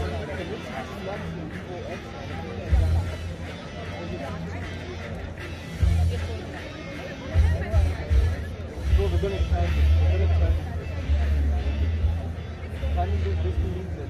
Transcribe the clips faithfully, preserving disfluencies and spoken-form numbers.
So, we're gonna try this. We're gonna try this. Can you do this to me?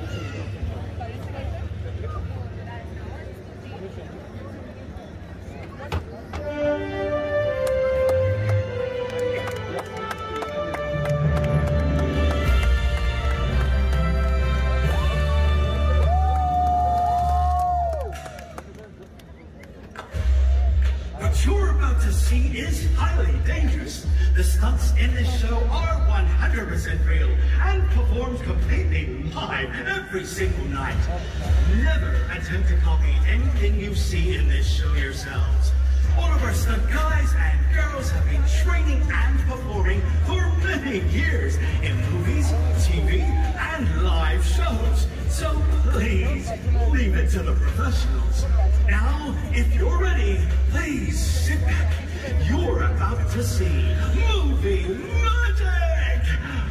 What you're about to see is highly dangerous. The stunts in this show are one hundred percent real and performed completely live every single night. Never attempt to copy anything you see in this show yourselves. All of our stunt guys and girls have been training and performing for many years in movies, T V, and live shows. So please, leave it to the professionals. Now, if you're ready, please sit back. You're about to see movie magic!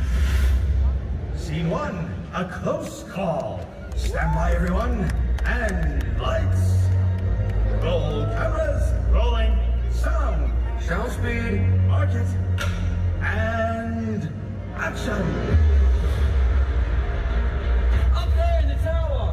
Scene one, a close call. Stand by, everyone, and lights. Roll cameras. Rolling. Sound. Sound speed. Mark it. And action. Up there in the tower!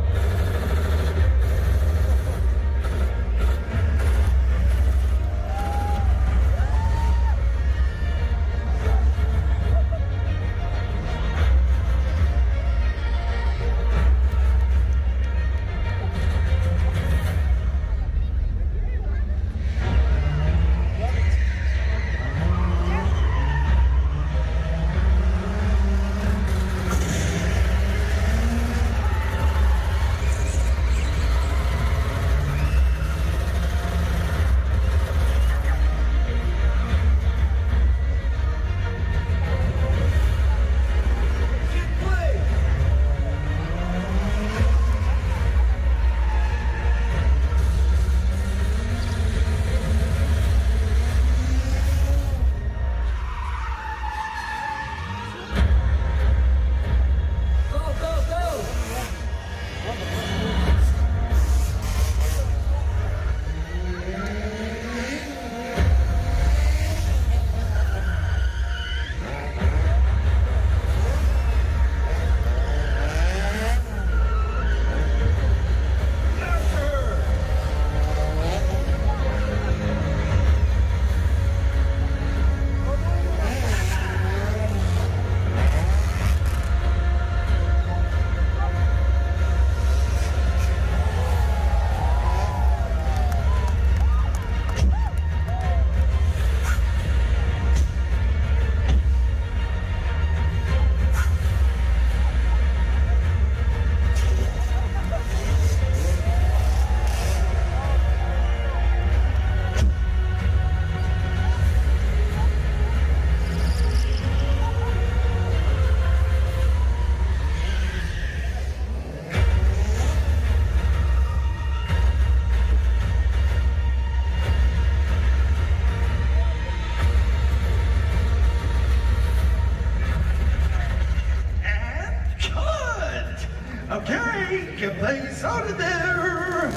Okay, get things out of there.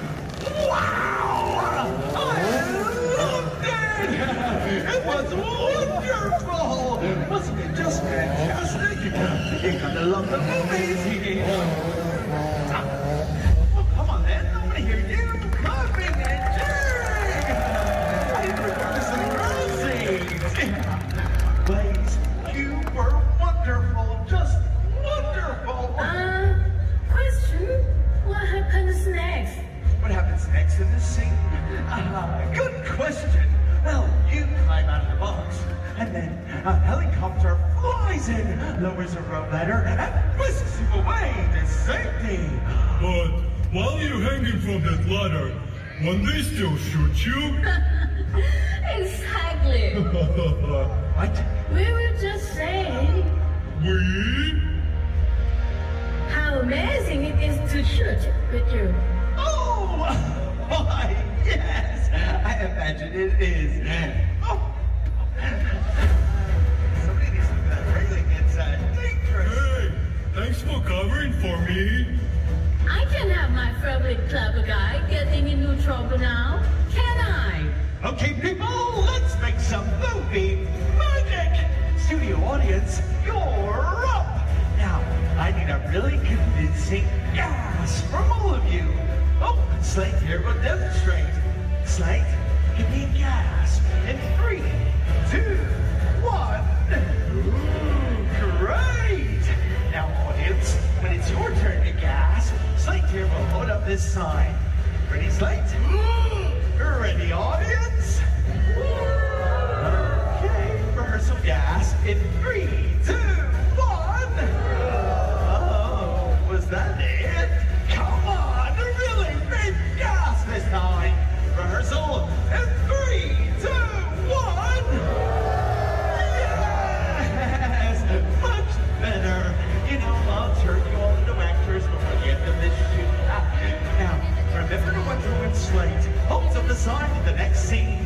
Wow! I loved it! It was wonderful! Wasn't it just fantastic? You're gonna love the movies! Oh, come on then, I want to hear you clapping and cheering! I even heard the singing. Blaze, you were wonderful, just wonderful! Uh, question? What happens next? What happens next in this scene? Ah, good question. Well, you climb out of the box, and then a helicopter flies in, lowers a rope ladder, and whisks you away to safety. But while you're hanging from that ladder, won't they still shoot you? Exactly. What? We were just saying We? how amazing it is to shoot with you. Oh, why, yes, I imagine it is. Oh. Somebody needs to look at that railing. It's uh, dangerous. Hey, thanks for covering for me. trouble now, can I? Okay, people, let's make some movie magic. Studio audience, you're up. Now, I need a really convincing gas from all of you. Oh, Slate here will demonstrate. Slate, give me a gas in three, two, one. Ooh, great. Now, audience, when it's your turn to gas, Slate here will hold up this sign. Ready, Slate? Ready, audience? Okay, rehearsal gas in three, two, one. Oh, was that it? Come on, really big gas this time. Rehearsal in three, two, one. Yes, much better. You know, I'll turn you all into actors before the end of this shoot. Now, remember to watch your Slate. Holds up the sign in the next scene.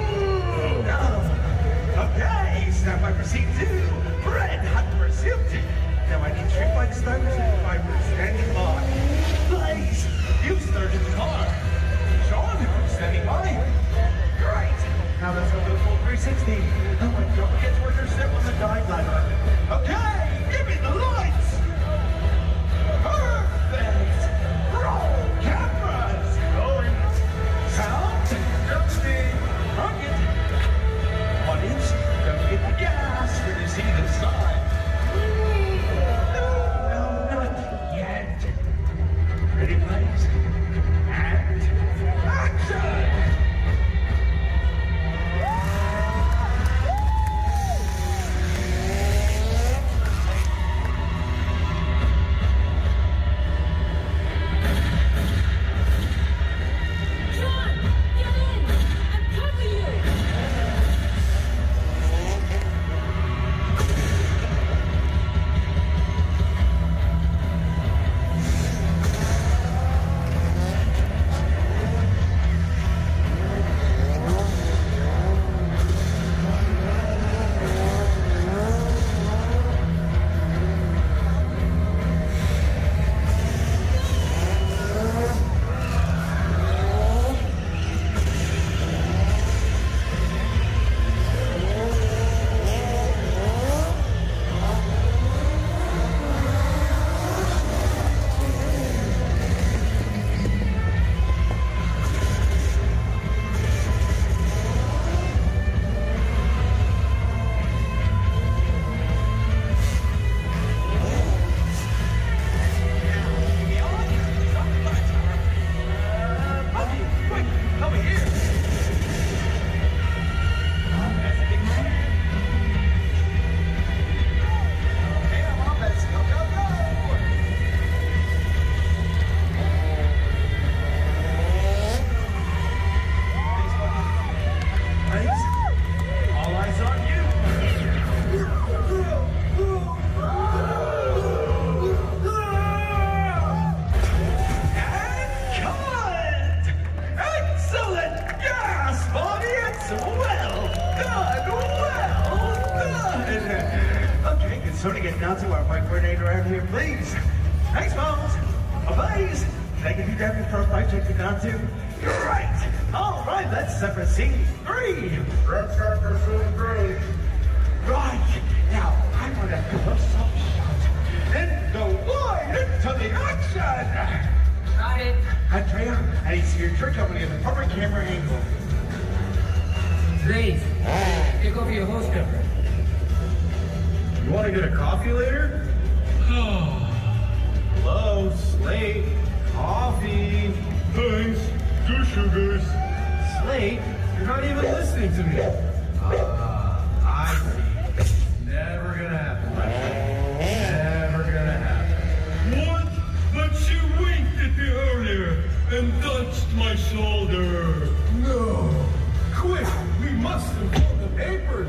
Oh. Okay, snap by proceed two. Red hot pursuit. Now I need streetlight stunners and fibers standing by. Blaze, you started the car. Sean, standing by. Great. Now let's go to the full three sixty. Oh, and don't forget to work your step on the dive ladder. Okay, give me the lights. Perfect. Roll cameras. Going. Sound. Dusty. Rocket. Audience, don't forget the gas when you see the sign. No, no, not yet. Ready, please? And action! So to get down to our fight coordinator around here, please. Thanks, Bones. Please. Can I get you down here for a fight check to down to? Right. All right, let's set for scene three. Let's start for scene three. Right. Now, I want a close-up shot. And go wide into the action. Got it. Andrea, I need to see your trick company at the proper camera angle. Blaze, take off your holster. You want to get a coffee later? Hello, Slate. Coffee. Thanks. Two sugars. Slate, you're not even listening to me. Uh, I see. Never gonna happen. Never gonna happen. What? But she winked at me earlier and touched my shoulder. No. Quick, we must inform the papers.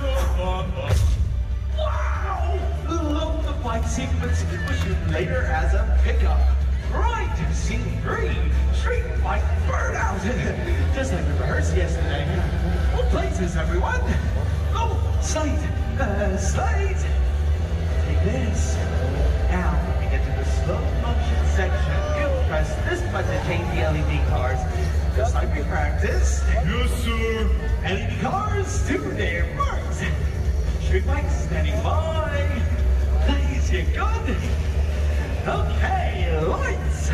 Wow! Love the fight sequence was shoot later as a pickup. Right, scene three, street fight burnout. Just like we rehearsed yesterday. What place is everyone? Oh, Slate, uh, Slate. Take this. Now, when we get to the slow motion section, you press this button to change the L E D cars. just like we practiced. Yes, sir. L E D cars to their marks. Street bikes standing by. Please, you good? Okay, lights.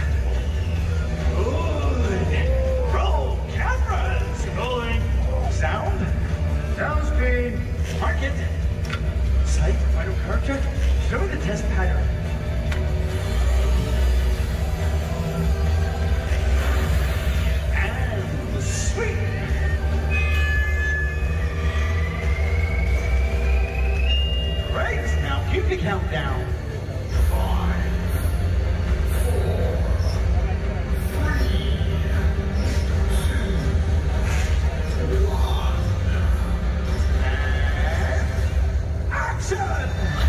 Good. Roll cameras. Rolling. Sound. Sound speed. Mark it. Sight. Final character. Show the test pattern. And sweet. Great. Now keep the countdown. Five, four, three, two, one, and action!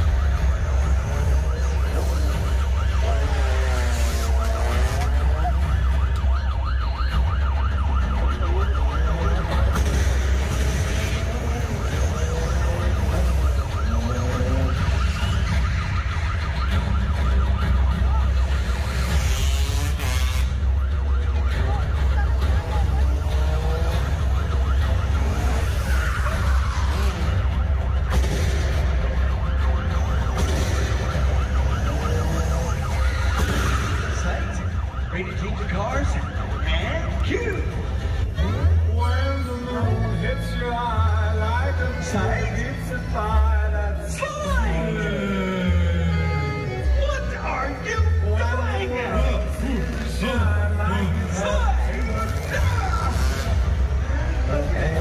Ready to change the cars? And cue! When the moon hits your eye like a Sight. hits a fire, that's Slide! What are you doing? shine like Slide! Okay.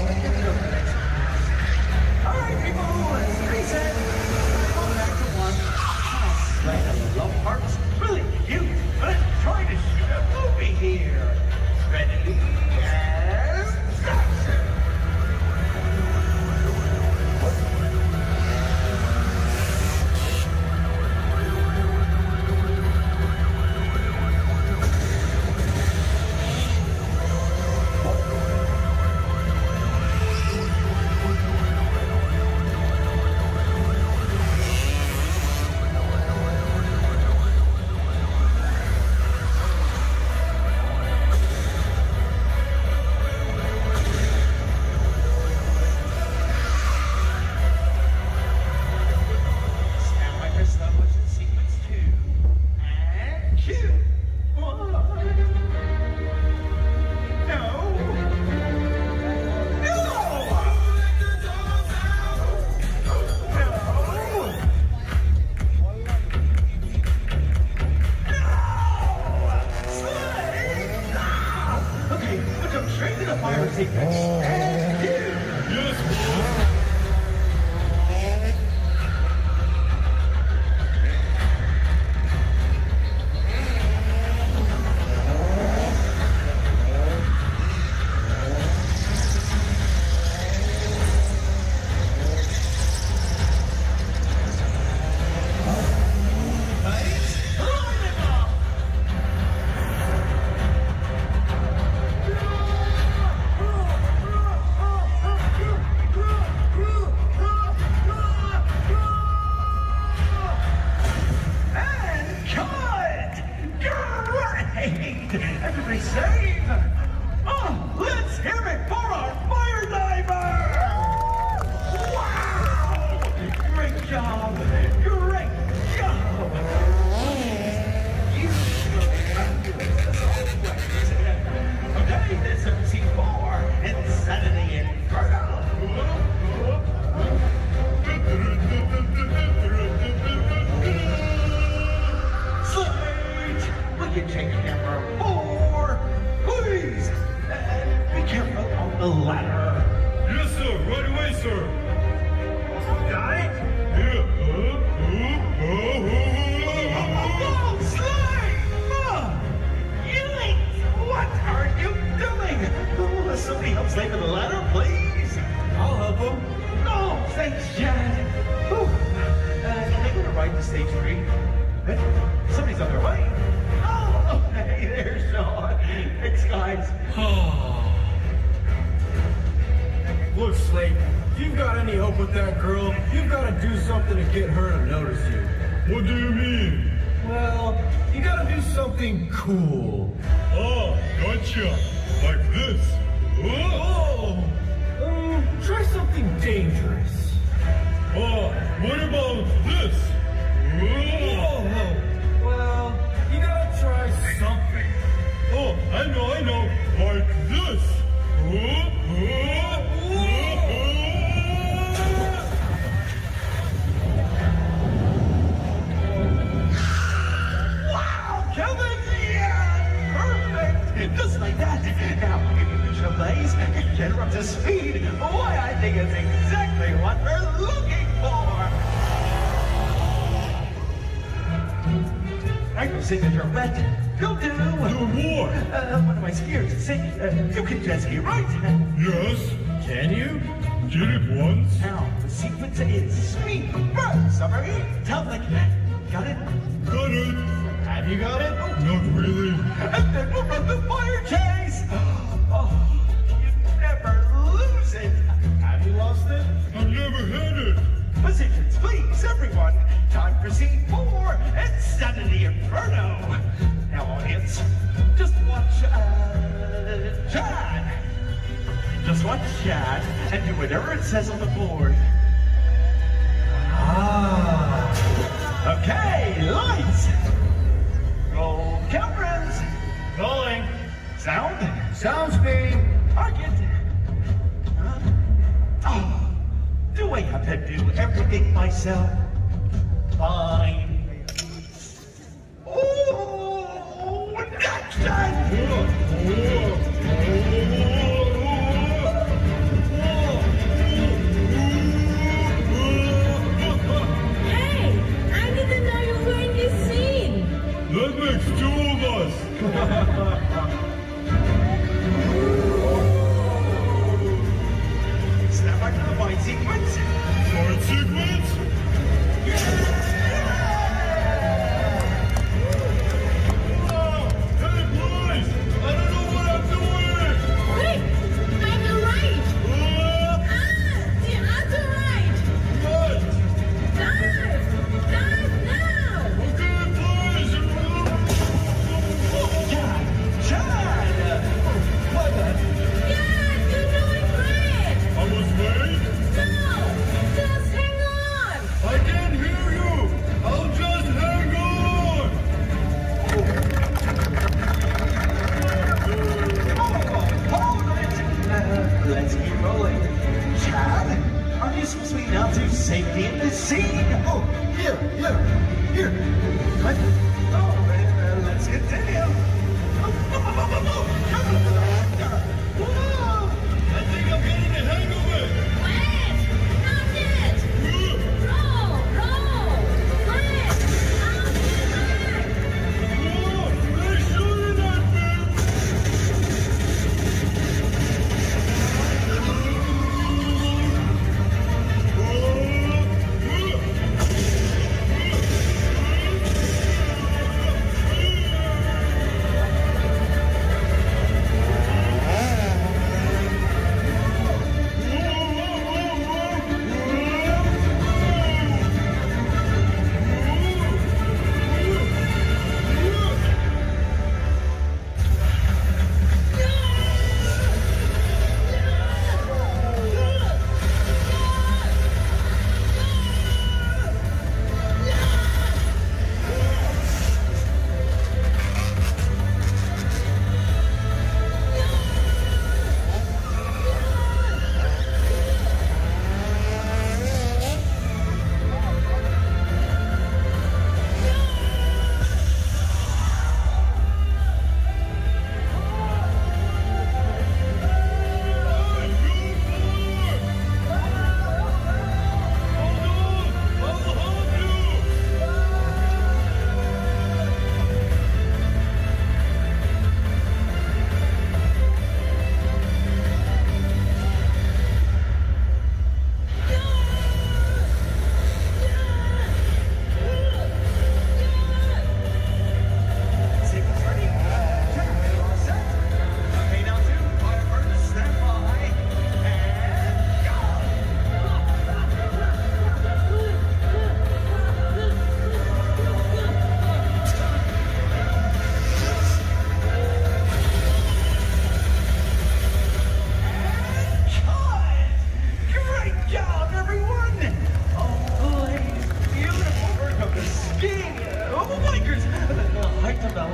Alright, people, let's reset. Go back to one. Like a love hearts. Really cute. But I'm trying to shoot a movie here. Ready? And action! Everybody save! Oh, let's hear it for our fire diver! Wow! Great job! Great job! You okay, this is scene four, Insanity Inferno! Slate! Will you take camera four, please? Uh, be careful on the ladder. Yes, sir. Right away, sir. Right? Yeah. Uh, uh, uh, Oh, Slate! Oh, you what are you doing? Oh, somebody help Slate with the ladder, please. I'll help him. Oh, thanks, Chad. Whew. Uh, can I go to ride to stage three? Uh, Somebody's on their way. Oh, hey, there's Sean. Thanks, guys. Look, Slate, if you've got any hope with that girl, you've got to do something to get her to notice you. what do you mean? Well, you got to do something cool. Oh, gotcha. Like this. Oh! Um, try something dangerous. Oh, what about this? Whoa! Well, you gotta try something. Oh, I know, I know. Like this. Wow, Kevin! Yeah! Perfect! Just like that. Now, if you reach the blaze and get her up to speed, why, I think it's exactly what we're looking for! Ankle signature wet. You'll do. Do what? Uh, what am I scared to say? Uh, you can just get right. Yes. Can you? Did it once. Now, the sequence is speed, burn, summary, tell like that. Got it? Got it. Have you got it? Not really. And then we'll run the fire chase. Oh, you never lose it. Have you lost it? I've never had it. Positions, please, everyone. Time for scene four. It's set in the Inferno. Now, audience, just watch, uh, Chad. Just watch Chad and do whatever it says on the board. Ah. Okay, lights. Roll cameras. Rolling. Sound. Sound speed. Target. Huh? Oh, do I have to do everything myself? Fine. Oh, that's that. Hey, I didn't know you were in this scene. That makes two of us. Snap back to the fight sequence. Fight sequence? Oh, hey, boys! I don't know what I'm doing! Quick, find the right. Uh, Ah, the other right. what? Dive, dive now. Okay, boys! Chad, Chad. What the? Yeah, you're doing great. I was late? No, just hang on. I can't hear you!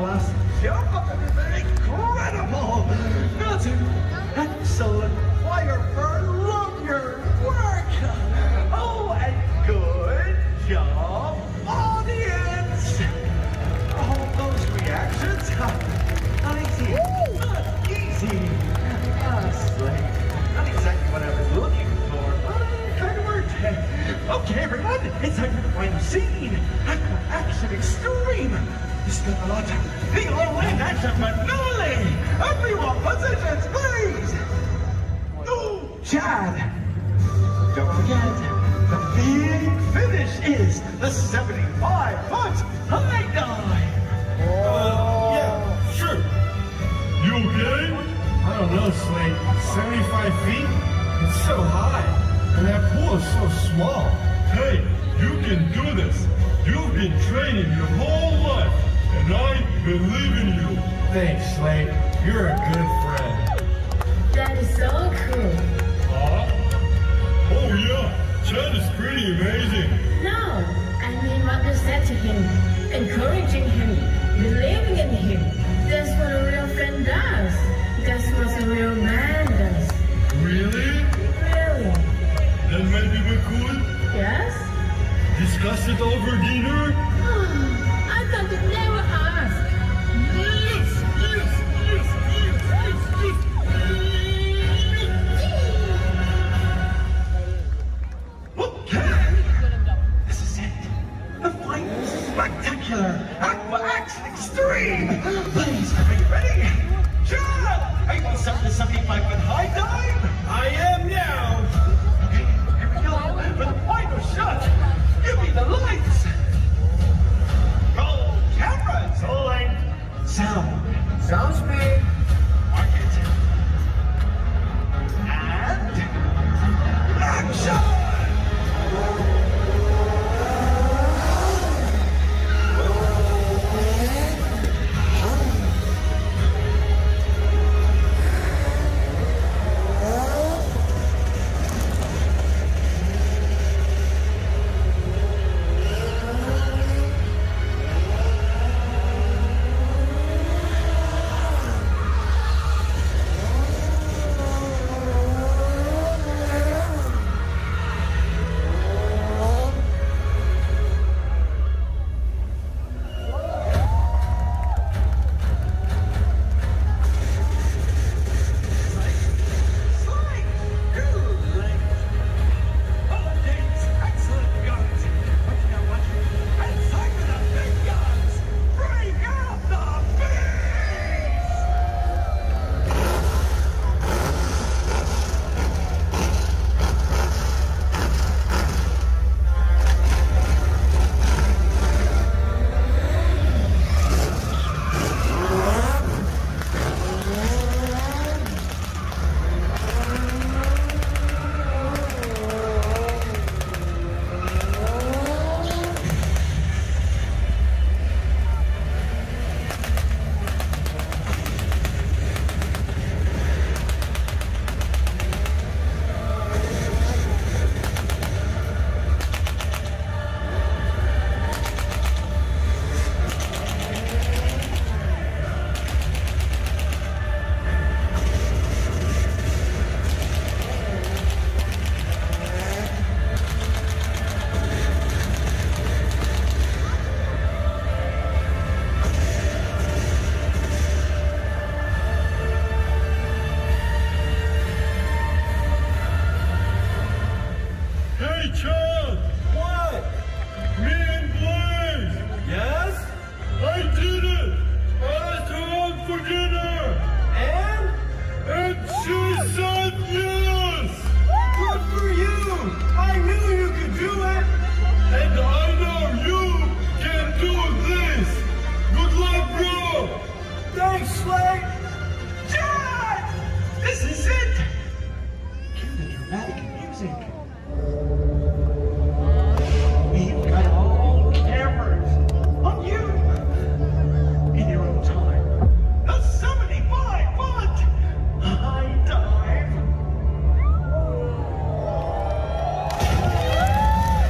last jump. Incredible! That's an excellent fire burn. Love your work. Oh, and good job, audience. All those reactions. Not easy. Not easy. Ah, Slade. Not exactly what I was looking for, but it kind of worked. Okay, everyone, it's time for the final scene. Action Extreme. This is a lot. The all-in action finale. Everyone, positions, please. No, Chad. Don't forget, the big finish is the seventy-five foot high dive. Uh, yeah, sure. You okay? I don't know, Slade. seventy-five feet? It's so high. And that pool is so small. Hey, you can do this. You've been training your whole life, and I believe in you. Thanks, Slade. You're a good friend. That is so cool. Huh? Oh yeah, Chad is pretty amazing. No, I mean what you said to him, encouraging him, believing in him. That's what a real friend does. That's what a real man does. Really? Really? Then maybe we could Yes? discuss it over dinner? I thought you'd never ask. Yes, yes, yes, yes, yes, yes. Okay. This is it. The final spectacular Aqua Action Extreme. Please, are you ready? Chad, are you going to start the seventy-five foot high dive? I am now. Okay, here we go for the final shot. Give me the lights. Roll cameras. Rolling. Sound. Sounds big. Mark it. And action.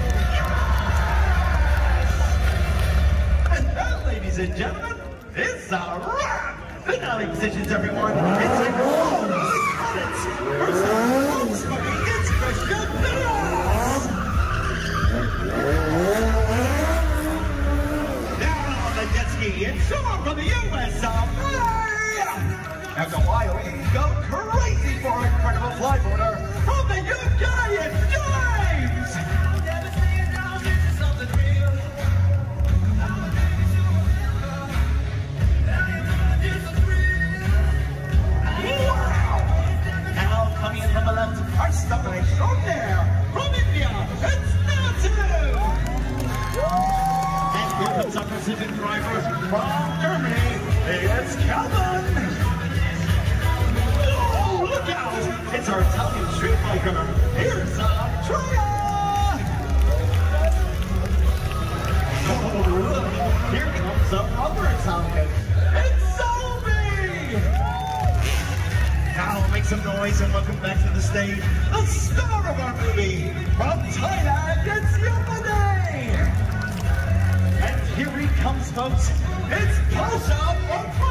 ladies and gentlemen, is a finale positions, everyone. It's a goal. Credits. First up, Volkswagen, it's Christian Peters. Down on the jet ski, it's Sean from the U S of A. After a while, we go crazy for an incredible flyboarder from the U K, it's James. Coming in from the left, our stuff extraordinaire from India, it's Natu! And here comes our precision driver from Germany, it's Calvin! Oh, look out! It's our Italian street biker, here's Andrea! Oh, look, here comes another Italian, it's Sophie! Now make some noise and welcome back to the stage, the star of our movie, from Thailand, it's Yamane! And here he comes, folks, it's Pasha from